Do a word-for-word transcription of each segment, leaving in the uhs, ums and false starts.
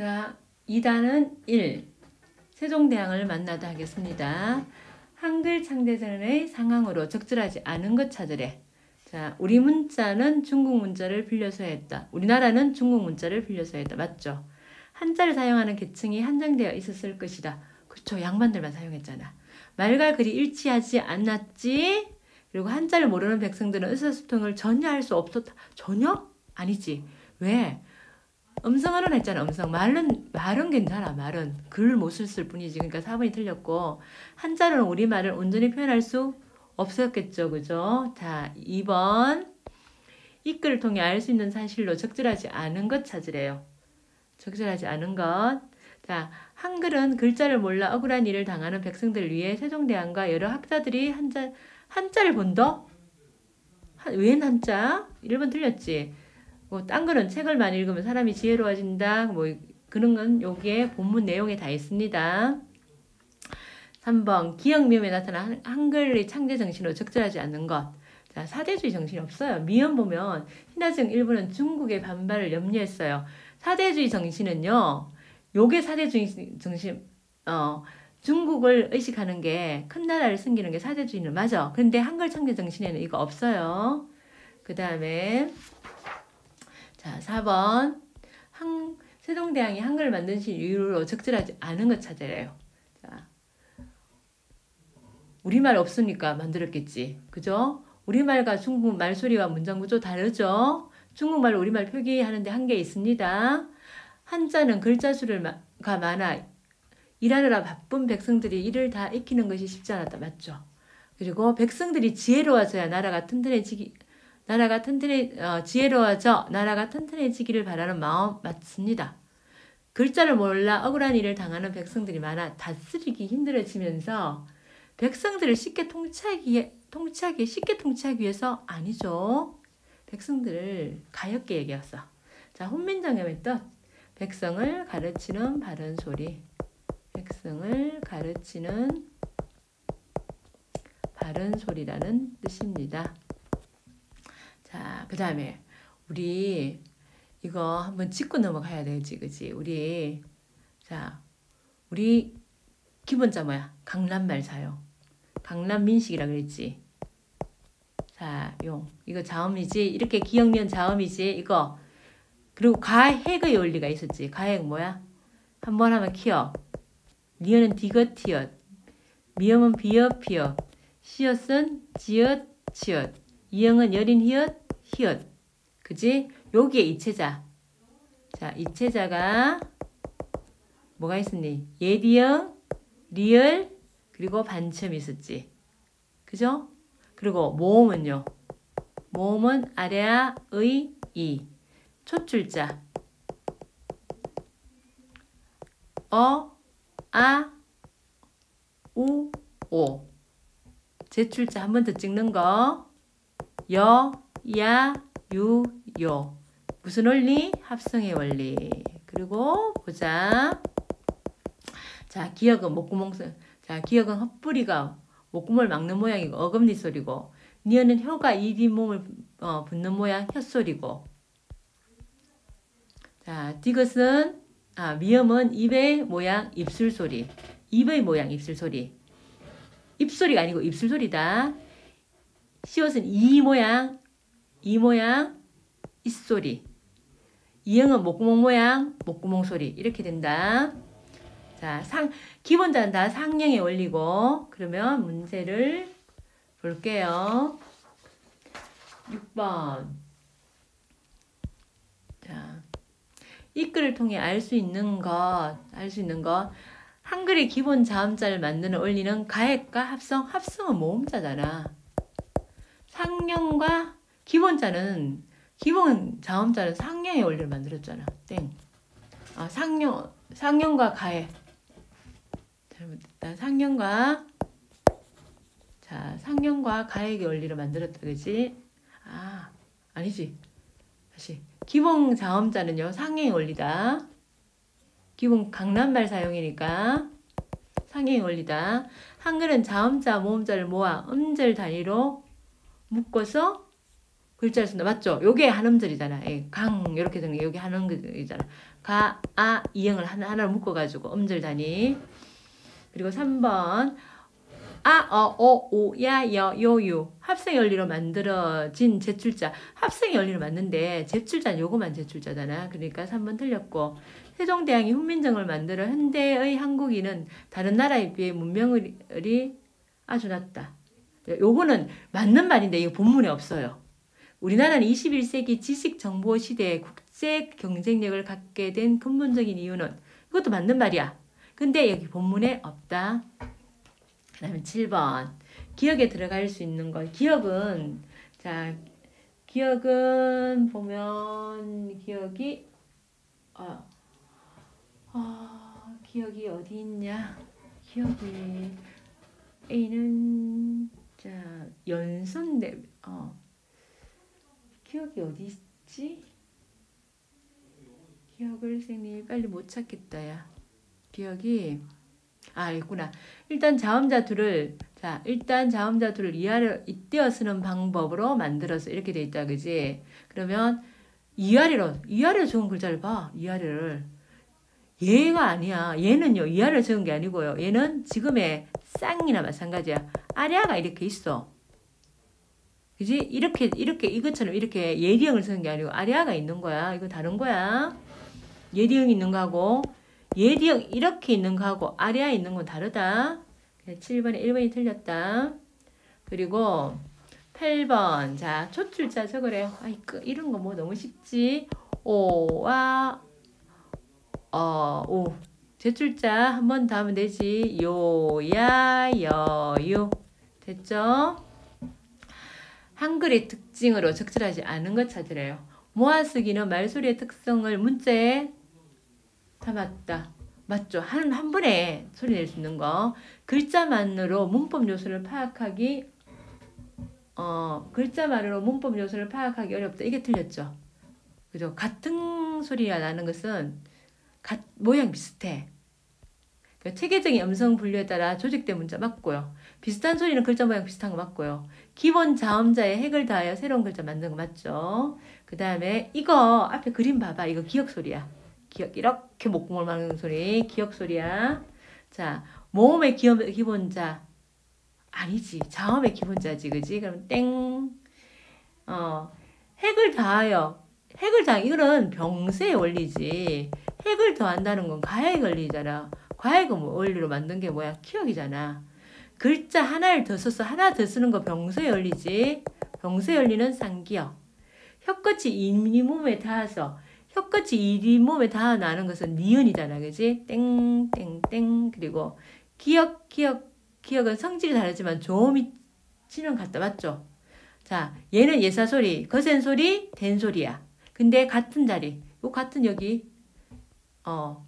자, 이 단은 일. 세종대왕을 만나다 하겠습니다. 한글 창제전의 상황으로 적절하지 않은 것 찾으래. 자, 우리 문자는 중국 문자를 빌려서 했다. 우리나라는 중국 문자를 빌려서 했다. 맞죠? 한자를 사용하는 계층이 한정되어 있었을 것이다. 그렇죠. 양반들만 사용했잖아. 말과 글이 일치하지 않았지. 그리고 한자를 모르는 백성들은 의사소통을 전혀 할 수 없었다. 전혀? 아니지. 왜? 음성어는 했잖아. 음성. 말은 말은 괜찮아. 말은 글 못 쓸 뿐이지. 그러니까 사 번이 틀렸고, 한자로는 우리말을 온전히 표현할 수 없었겠죠. 그죠? 자, 이 번. 이 글을 통해 알 수 있는 사실로 적절하지 않은 것 찾으래요. 적절하지 않은 것. 자, 한글은 글자를 몰라 억울한 일을 당하는 백성들을 위해 세종대왕과 여러 학자들이 한자, 한자를 본다? 한, 웬 한자? 일 번 틀렸지. 뭐, 딴 거는 책을 많이 읽으면 사람이 지혜로워진다. 뭐, 그런 건 여기에 본문 내용에 다 있습니다. 삼 번. 기역미음에 나타난 한글의 창제 정신으로 적절하지 않는 것. 자, 사대주의 정신이 없어요. 미음 보면 신화증 일부는 중국의 반발을 염려했어요. 사대주의 정신은요, 요게 사대주의 정신, 어, 중국을 의식하는 게, 큰 나라를 섬기는 게 사대주의는 맞아. 근데 한글 창제 정신에는 이거 없어요. 그 다음에, 자, 사 번. 한, 세종대왕이 한글을 만드신 이유로 적절하지 않은 것 찾으래요. 자, 우리말 없으니까 만들었겠지. 그죠? 우리말과 중국 말소리와 문장 구조 다르죠? 중국말로 우리말 표기하는데 한계 있습니다. 한자는 글자 수가 많아 일하느라 바쁜 백성들이 이를 다 익히는 것이 쉽지 않았다. 맞죠? 그리고 백성들이 지혜로워져야 나라가 튼튼해지기, 나라가 튼튼해, 어, 지혜로워져 나라가 튼튼해지기를 바라는 마음 맞습니다. 글자를 몰라 억울한 일을 당하는 백성들이 많아 다스리기 힘들어지면서 백성들을 쉽게 통치하기, 통치하기, 쉽게 통치하기 위해서 아니죠. 백성들을 가엾게 얘기했어. 자, 혼민정음의 뜻. 백성을 가르치는 바른 소리. 백성을 가르치는 바른 소리라는 뜻입니다. 자, 그 다음에 우리 이거 한번 짚고 넘어가야 되지, 그지? 우리 자, 우리 기본자 뭐야? 강남말 사용. 강남민식이라 그랬지. 자, 용. 이거 자음이지. 이렇게 기역면 자음이지. 이거. 그리고 가핵의 원리가 있었지. 가핵 뭐야? 한 번 하면 키역. 리어는 디귿티엇. 미음은 비읍, 피읍. 시옷은 지읒, 치읒. 이응은 여린 히읗, 히읗. 그지? 여기에 이체자. 자, 이체자가 뭐가 있었니? 예디응, 리을, 그리고 반첨이 있었지. 그죠? 그리고 모음은요. 모음은 아래아, 의, 이. 촛줄자. 어, 아, 우, 오. 제출자 한 번 더 찍는 거. 여, 야, 유, 요. 무슨 원리? 합성의 원리. 그리고 보자. 자, 기역은 목구멍, 자, 기역은 헛뿌리가 목구멍을 막는 모양이고 어금니 소리고, 니은은 혀가 이 뒷몸을 어, 붙는 모양 혀소리고. 자, 디귿은 아, 미음은 입의 모양 입술 소리. 입의 모양 입술 소리. 입소리가 아니고 입술 소리다. 시옷은 이 모양 이 모양 입소리. 이응은 목구멍 모양 목구멍 소리. 이렇게 된다. 자, 상 기본자는 다 상형의 원리고. 그러면 문제를 볼게요. 육 번. 자, 이 글을 통해 알 수 있는 것, 알 수 있는 것. 한글의 기본 자음자를 만드는 원리는 가액과 합성, 합성은 모음자잖아. 상형과 기본자는, 기본 자음자는 상형의 원리를 만들었잖아. 땡. 아, 상형, 상형과 가액. 잘못했다. 상형과, 자, 상형과 가액의 원리를 만들었다. 그지? 아, 아니지. 다시. 기본 자음자는요, 상형의 원리다. 기본 강남말 사용이니까 상형의 원리다. 한글은 자음자, 모음자를 모아 음절 단위로 묶어서 글자를 쓴다. 맞죠? 요게 한 음절이잖아. 예, 강 이렇게 되는 게 요게 한 음절이잖아. 가, 아, 이형을 하나, 하나로 묶어가지고 음절 단위. 그리고 삼 번 아, 어, 오, 오, 야, 여, 요, 유 합성 연리로 만들어진 제출자. 합성 연리로 맞는데 제출자는 요거만 제출자잖아. 그러니까 삼 번 틀렸고 세종대왕이 훈민정음을 만들어 현대의 한국인은 다른 나라에 비해 문명을이 아주 낮다. 요거는 맞는 말인데 이거 본문에 없어요. 우리나라는 이십일 세기 지식정보 시대에 국제 경쟁력을 갖게 된 근본적인 이유는 이것도 맞는 말이야. 근데 여기 본문에 없다. 그 다음에 칠 번 기억에 들어갈 수 있는 것. 기억은 자 기억은 보면 기억이 어, 어, 기억이 어디 있냐? 기억이 A는 자 연선대 어 기억이 어디 있지? 기억을 선생님이 빨리 못 찾겠다 야. 기억이 아 있구나. 일단 자음자 둘을 자 일단 자음자 둘을 이하를 잇대어 쓰는 방법으로 만들어서 이렇게 돼 있다 그지? 그러면 이하리로 이하리로 적은 글자를 봐. 이하리를 얘가 아니야. 얘는요 이하를 적은 게 아니고요. 얘는 지금의 쌍이나 마찬가지야. 아래아가 이렇게 있어. 그지? 이렇게 이렇게 이것처럼 이렇게 예리형을 쓰는 게 아니고 아래아가 있는 거야. 이거 다른 거야. 예리형 있는 거하고 예리형 이렇게 있는 거하고 아래아 있는 건 다르다. 칠 번에 일 번이 틀렸다. 그리고 팔 번 자 초출자 적으래요. 아이 이런 거 뭐 너무 쉽지. 오와 어, 오 제출자 한 번 더 하면 되지. 요야 여유 됐죠? 한글의 특징으로 적절하지 않은 것 찾으래요. 모아쓰기는 말소리의 특성을 문자에 담았다. 맞죠? 한, 한 번에 소리 낼 수 있는 거. 글자만으로 문법 요소를 파악하기 어, 글자만으로 문법 요소를 파악하기 어렵다. 이게 틀렸죠? 그죠? 같은 소리가 나는 것은 가, 모양 비슷해. 그러니까 체계적인 음성 분류에 따라 조직된 문자 맞고요. 비슷한 소리는 글자 모양 비슷한 거 맞고요. 기본 자음자에 핵을 다하여 새로운 글자 만든 거 맞죠? 그 다음에 이거 앞에 그림 봐봐. 이거 기억 소리야. 기억 이렇게 목구멍을 막는 소리 기억 소리야. 자 모음의 기업, 기본자 아니지. 자음의 기본자지 그지? 그럼 땡 어, 핵을 다하여 핵을 다 이거는 병세의 원리지. 핵을 더한다는 건 가액 원리잖아. 과액은 원리로 만든 게 뭐야? 기억이잖아. 글자 하나를 더 써서 하나 더 쓰는 거 병세의 원리지. 병세의 원리는 쌍기역. 혀끝이 이 몸에 닿아서 혀끝이 이 몸에 닿아 나는 것은 니은이잖아. 그지? 땡, 땡, 땡. 그리고 기역, 기역, 기역은 성질이 다르지만 조음이 치는 같다. 맞죠? 자, 얘는 예사소리, 거센소리, 된소리야. 근데 같은 자리. 요 같은 여기 어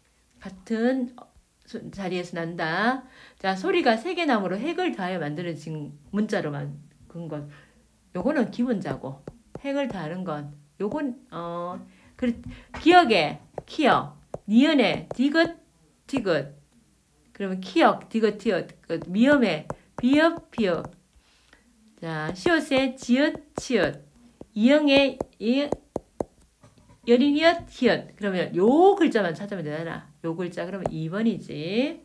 같은 자리에서 난다. 자, 소리가 세 개 나무로 핵을 다하여 만들어진 문자로 만든 것. 요거는 기본자고 핵을 다하는 건 요건 어 그 기억에 키역, 니은에 디귿 디귿. 그러면 키역, 디귿 티읕, 미음에 비읍 피읍. 자, 시옷에 지읒 치읒. 이응에 이 여린 이읒 히읗. 그러면 요 글자만 찾으면 되잖아. 요 글자 그러면 이 번이지.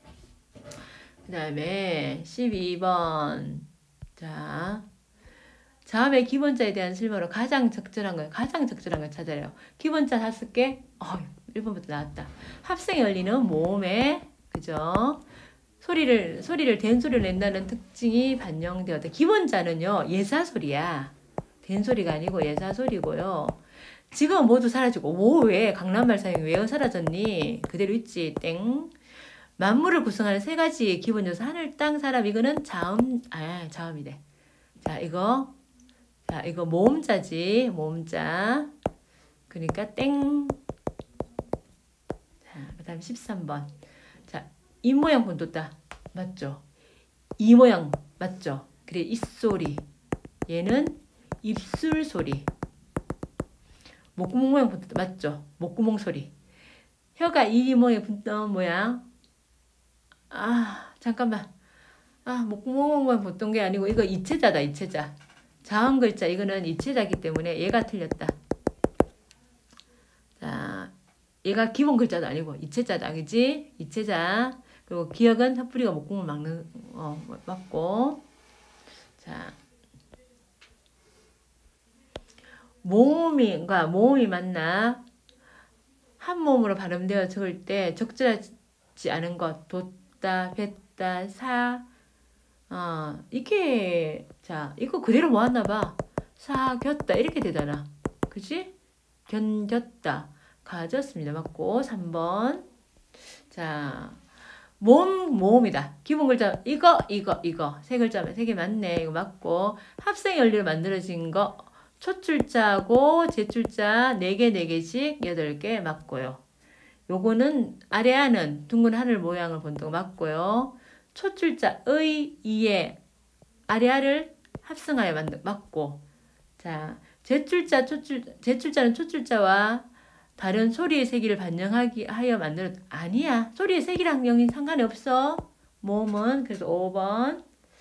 그 다음에 십이 번. 자, 자음의 기본자에 대한 실무로 가장 적절한 거, 가장 적절한 걸 찾아요. 기본자 다섯 개. 어, 일 번부터 나왔다. 합성의 원리는 모음에 그죠? 소리를 소리를 된 소리를 낸다는 특징이 반영되었다. 기본자는요 예사 소리야. 된 소리가 아니고 예사 소리고요. 지금 모두 사라지고 뭐 왜 강남말 사용이 왜 사라졌니? 그대로 있지. 땡. 만물을 구성하는 세 가지의 기본 요소 하늘 땅 사람 이거는 자음 아 자음이래. 자 이거 자 이거 모음자지 모음자. 그러니까 땡. 자 그다음 십삼 번. 자 입 모양 본뒀다. 맞죠? 이 모양 맞죠? 그래 입소리. 얘는 입술 소리. 목구멍 모양 본뒀다. 맞죠? 목구멍 소리. 혀가 이 모양에 붙던 모양. 아 잠깐만. 아 목구멍 모양 붙던 게 아니고 이거 이체자다 이체자. 자음 글자 이거는 이체자기 때문에 얘가 틀렸다. 자, 얘가 기본 글자도 아니고 이체자다, 그지? 이체자. 그리고 기억은 섣부리가 목공을 막는 어 맞고. 자, 모음이가 모음이 맞나? 한 모음으로 발음되어 적을 때 적절하지 않은 것, 돋다, 뱉다, 사, 어, 이게, 자, 이거 그대로 모았나 봐. 사겼다, 이렇게 되잖아. 그지? 견겼다, 가졌습니다. 맞고, 삼 번. 자, 모음, 모음이다. 기본 글자, 이거, 이거, 이거. 세 글자면 세 개 맞네. 이거 맞고, 합성 연리로 만들어진 거, 초출자하고 제출자 네 개, 네 개씩 여덟 개 맞고요. 요거는 아래하는 둥근 하늘 모양을 본다고 맞고요. 초출자의 이에 아래아를 합성하여 만든 맞고. 자, 제출자, 초출, 제출자는 초출자와 다른 소리의 세기를 반영하기 하여 만들었. 아니야. 소리의 세기랑 영인 상관이 없어. 모음은. 그래서 오 번.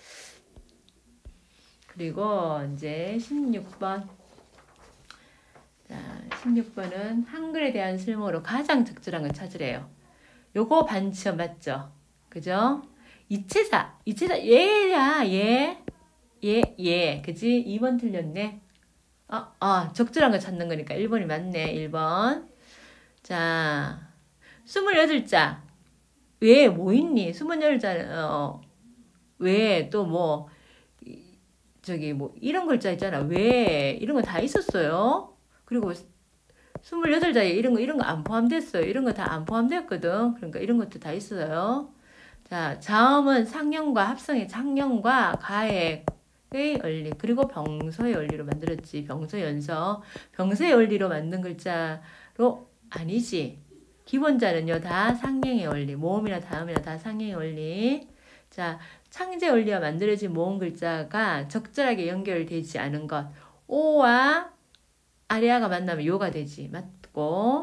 그리고 이제 십육 번. 자, 십육 번은 한글에 대한 쓸모로 가장 적절한 걸 찾으래요. 요거 반치어 맞죠? 그죠? 이체자. 이체자 얘야. 얘. 얘. 얘. 그지? 이 번 틀렸네. 아, 아, 적절한 거 찾는 거니까 일 번이 맞네. 일 번. 자, 스물여덟 자. 왜 뭐 있니? 스물여덟 자. 어, 왜 또 뭐 저기 뭐 이런 글자 있잖아. 왜 이런 거 다 있었어요. 그리고 스물여덟 자에 이런 거 이런 거 안 포함됐어요. 이런 거 다 안 포함됐거든. 그러니까 이런 것도 다 있어요. 자, 자음은 상형과 합성의 상형과 가액의 원리 그리고 병서의 원리로 만들었지. 병서 연서. 병서의 원리로 만든 글자로 아니지. 기본자는요 다 상형의 원리. 모음이나 다음이나 다 상형의 원리. 자, 창제 원리와 만들어진 모음 글자가 적절하게 연결되지 않은 것. 오와 아래아가 만나면 요가 되지. 맞고.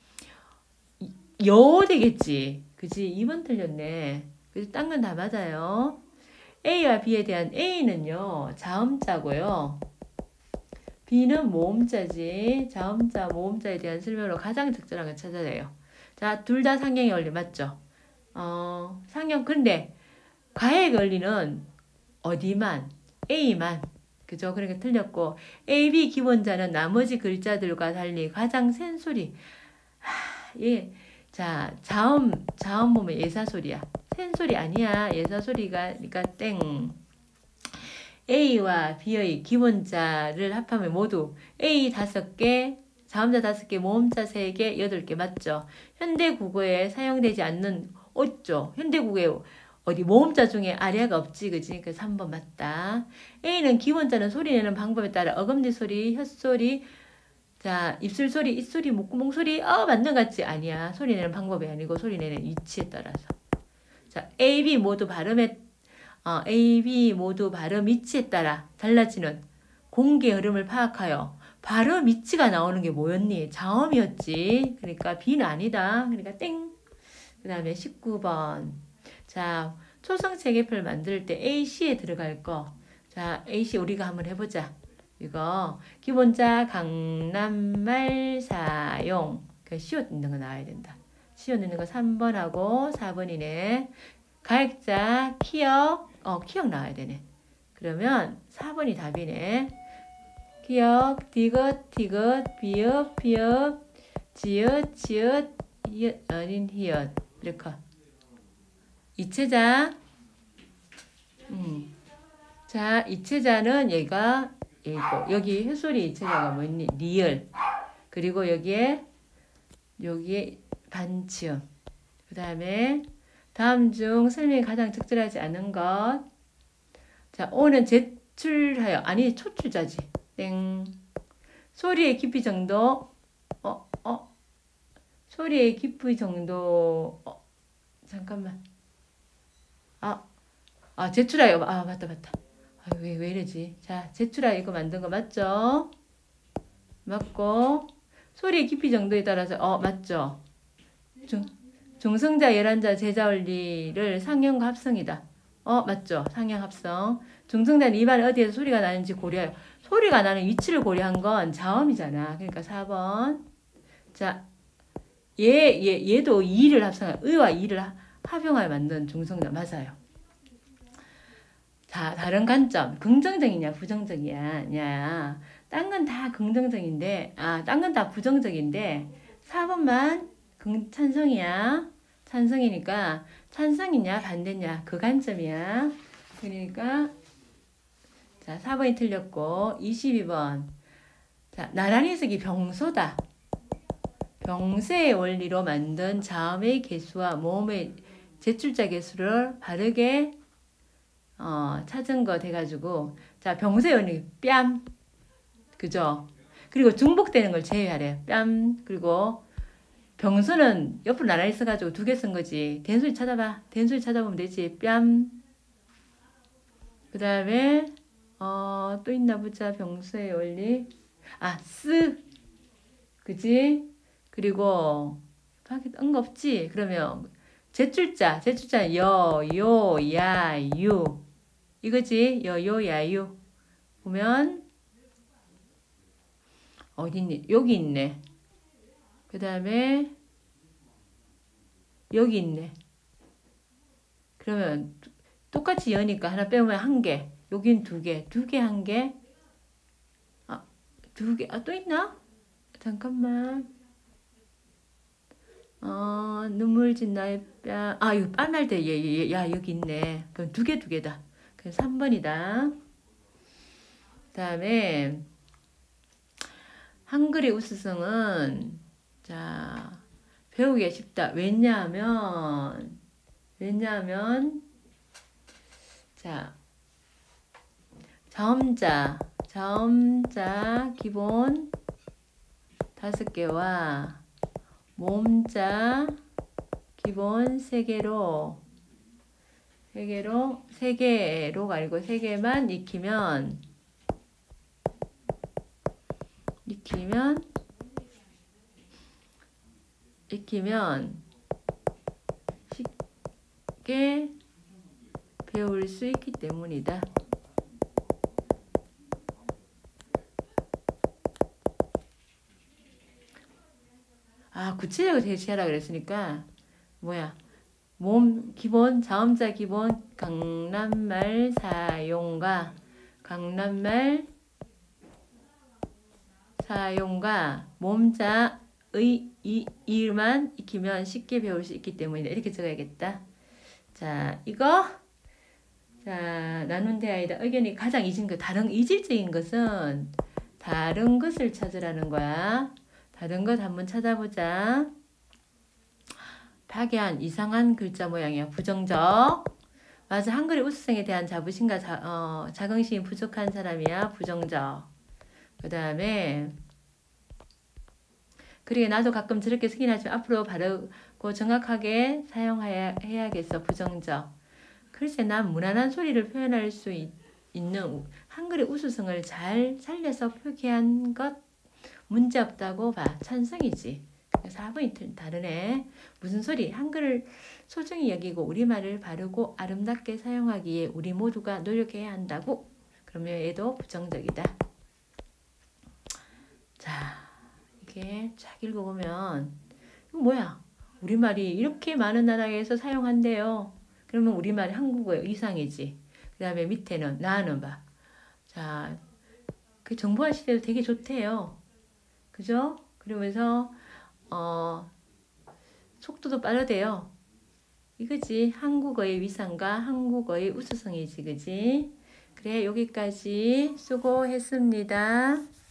여 되겠지. 그지? 이 번 틀렸네. 그지? 딴 건 다 맞아요. A와 B에 대한 A는요, 자음자고요. B는 모음자지. 자음자, 모음자에 대한 설명으로 가장 적절한 걸 찾아내요. 자, 둘 다 상형의 원리 맞죠? 어, 상형. 근데 가액 원리는 어디만? A만. 그죠? 그러니까 틀렸고 A, B 기본자는 나머지 글자들과 달리 가장 센 소리. 하, 예. 자, 자음, 자음 보면 예사소리야. 센 소리 아니야. 예사소리가, 그러니까 땡. A와 B의 기본자를 합하면 모두 A 다섯 개, 자음자 다섯 개, 모음자 세 개, 여덟 개 맞죠? 현대 국어에 사용되지 않는 어쩌? 현대 국어에 어디 모음자 중에 아래아가 없지, 그지? 그 삼 번 맞다. A는 기본자는 소리 내는 방법에 따라 어금니 소리, 혓소리, 자, 입술 소리, 입소리, 목구멍 소리, 어, 맞는 것 같지? 아니야. 소리 내는 방법이 아니고 소리 내는 위치에 따라서. 자, A, B 모두 발음에, 어, A, B 모두 발음 위치에 따라 달라지는 공기 흐름을 파악하여 발음 위치가 나오는 게 뭐였니? 자음이었지. 그러니까 B는 아니다. 그러니까 땡. 그 다음에 십구 번. 자, 초성 체계표를 만들 때 A, C에 들어갈 거. 자, A, C 우리가 한번 해보자. 이거 기본자 강남말 사용. 그 시옷 있는 거 나와야 된다. 시옷 있는 거 삼 번하고 사 번이네. 가액자 키역. 어, 키역 나와야 되네. 그러면 사 번이 답이네. 기역, 디귿, 디귿, 비읍, 비읍, 지읒, 지읒, 이읒, 어린, 히읗. 이렇게. 이체자. 음. 자, 이체자는 얘가 얘고, 여기 햇소리 이체자가 뭐 있니? 리을. 그리고 여기에, 여기에 반치음. 그 다음에, 다음 중 설명이 가장 적절하지 않은 것. 자, 오는 제출하여. 아니, 초출자지. 땡. 소리의 깊이 정도. 어, 어. 소리의 깊이 정도. 어, 잠깐만. 아, 아, 제출하여. 아, 맞다, 맞다. 아, 왜, 왜 이러지? 자, 제출하여 이거 만든 거 맞죠? 맞고. 소리의 깊이 정도에 따라서, 어, 맞죠? 중, 중성자, 열한자, 제자 원리를 상형과 합성이다. 어, 맞죠? 상형 합성. 중성자는 입안에 어디에서 소리가 나는지 고려하여. 소리가 나는 위치를 고려한 건 자음이잖아. 그러니까 사 번. 자, 얘, 얘, 얘도 이를 합성한, 의와 이를 합용하여 만든 중성자 맞아요. 자, 다른 관점. 긍정적이냐, 부정적이냐, 야. 딴 건 다 긍정적인데, 아, 딴 건 다 부정적인데, 사 번만 긍, 찬성이야. 찬성이니까, 찬성이냐, 반대냐, 그 관점이야. 그러니까, 자, 사 번이 틀렸고, 이십이 번. 자, 나란히 해석이 병소다. 병세의 원리로 만든 자음의 개수와 모음의 제출자 개수를 바르게 어, 찾은 거 돼가지고, 자, 병세의 원리, 뺨. 그죠? 그리고 중복되는 걸 제외하래. 뺨. 그리고 병수는 옆으로 나란히 써가지고 두 개 쓴 거지. 된소리 찾아봐. 된소리 찾아보면 되지. 뺨. 그 다음에, 어, 또 있나 보자. 병수의 원리. 아, 쓰. 그지? 그리고, 밖에 딴 거 없지? 그러면, 제출자. 제출자, 여, 요, 야, 유. 이거지? 여, 요, 야, 유. 보면, 어디 있니? 여기 있네. 그 다음에 여기 있네. 그러면 똑같이 여니까 하나 빼면 한 개. 여긴 두 개. 두 개, 한 개. 아, 두 개. 아, 또 있나? 잠깐만. 어, 눈물 진 나의 뺨. 아, 이거 빤할 때, 얘, 얘, 야, 여기 있네. 그럼 두 개, 두 개다. 그럼 삼 번이다. 그 다음에, 한글의 우수성은, 자, 배우기가 쉽다. 왜냐하면, 왜냐하면, 자, 자음자, 자음자 기본 다섯 개와 모음자 기본 세 개로, 세 개로, 세 개로가 아니고 세 개만 익히면, 익히면, 익히면 쉽게 배울 수 있기 때문이다. 아, 구체적으로 제시하라 그랬으니까 뭐야? 몸 기본 자음자 기본 강남말 사용과 강남말 사용과 몸자의 이 이만 익히면 쉽게 배울 수 있기 때문이다. 이렇게 적어야겠다. 자, 이거 자, 나눈 대화이다. 의견이 가장 이진 것, 다른 이질적인 것은 다른 것을 찾으라는 거야. 다른 것 한번 찾아보자. 파괴한 이상한 글자 모양이야. 부정적. 맞아. 한글의 우수성에 대한 자부심과 자, 어, 자긍심이 부족한 사람이야. 부정적. 그 다음에 그러게 나도 가끔 저렇게 쓰긴 하지만 앞으로 바르고 정확하게 사용해야 해야겠어. 부정적. 글쎄 난 무난한 소리를 표현할 수 있, 있는 한글의 우수성을 잘 살려서 표기한 것 문제없다고 봐. 찬성이지. 사 번이 다르네. 무슨 소리? 한글을 소중히 여기고 우리말을 바르고 아름답게 사용하기에 우리 모두가 노력해야 한다고. 그러면 얘도 부정적이다. 자, 이게 쫙 읽어보면 이거 뭐야? 우리말이 이렇게 많은 나라에서 사용한대요. 그러면 우리말이 한국어의 이상이지. 그 다음에 밑에는 나는 봐. 자, 그 정보화 시대도 되게 좋대요. 그죠? 그러면서 어, 속도도 빠르대요. 이거지. 한국어의 위상과 한국어의 우수성이지. 그지? 그래, 여기까지 수고했습니다.